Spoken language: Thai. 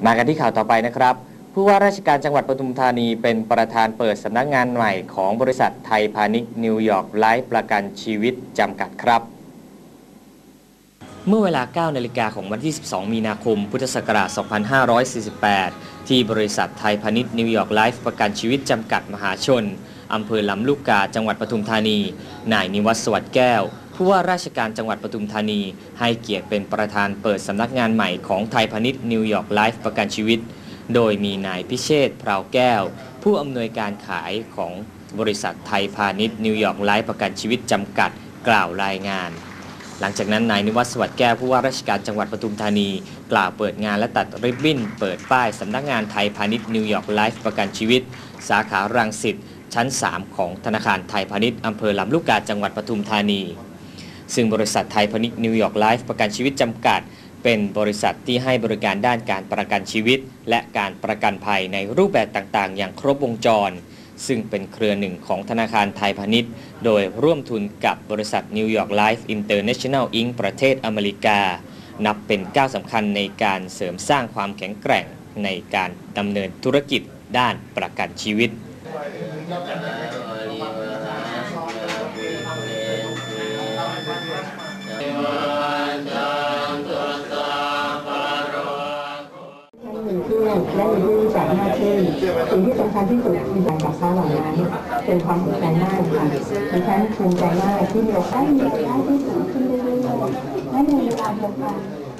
มากันที่ข่าวต่อไปนะครับผู้ว่าราชการจังหวัดปทุมธานีเป็นประธานเปิดสำนักงานใหม่ของบริษัทไทยพาณิชย์นิวยอร์กไลฟ์ประกันชีวิตจำกัดครับเมื่อเวลา 9 นาฬิกาของวันที่ 12 มีนาคม พุทธศักราช 2548 ที่บริษัทไทยพาณิชย์นิวยอร์กไลฟ์ประกันชีวิตจำกัดมหาชนอำเภอลำลูกกาจังหวัดปทุมธานีนายนิวัฒน์สวัสดิ์แก้วผู้ว่าราชการจังหวัดปทุมธานีให้เกียรติเป็นประธานเปิดสำนักงานใหม่ของไทยพาณิชย์นิวยอร์กไลฟ์ประกันชีวิตโดยมีนายพิเชษฐ์ พราวแก้วผู้อำนวยการขายของบริษัทไทยพาณิชย์นิวยอร์กไลฟ์ประกันชีวิตจำกัดกล่าวรายงานหลังจากนั้นนายนิวัฒน์สวัสดิ์แก้วผู้ว่าราชการจังหวัดปทุมธานีกล่าวเปิดงานและตัดริบบิ้นเปิดป้ายสำนักงานไทยพาณิชย์นิวยอร์กไลฟ์ประกันชีวิตสาขารังสิตชั้น 3 ของธนาคารไทยพาณิชย์อำเภอลำลูกกาจังหวัดปทุมธานีซึ่งบริษัทไทยพาณิชย์นิวยอร์กไลฟ์ประกันชีวิตจำกัดเป็นบริษัทที่ให้บริการด้านการประกันชีวิตและการประกันภัยในรูปแบบต่างๆอย่างครบวงจรซึ่งเป็นเครือหนึ่งของธนาคารไทยพาณิชย์โดยร่วมทุนกับบริษัทนิวยอร์กไลฟ์อินเตอร์เนชั่นแนลอิงค์ประเทศอเมริกานับเป็นก้าวสำคัญในการเสริมสร้างความแข็งแกร่งในการดำเนินธุรกิจด้านประกันชีวิตและมีผู้จัดหน้าที่สิ่งที่สำคัญที่สุดคือการกับเขาเหล่านั้นเป็นความภูมิใจมากค่ะดิฉันภูมิใจมากที่มีโอกาสที่สูงขึ้นเรื่อยๆและในเวลาเดียวกัน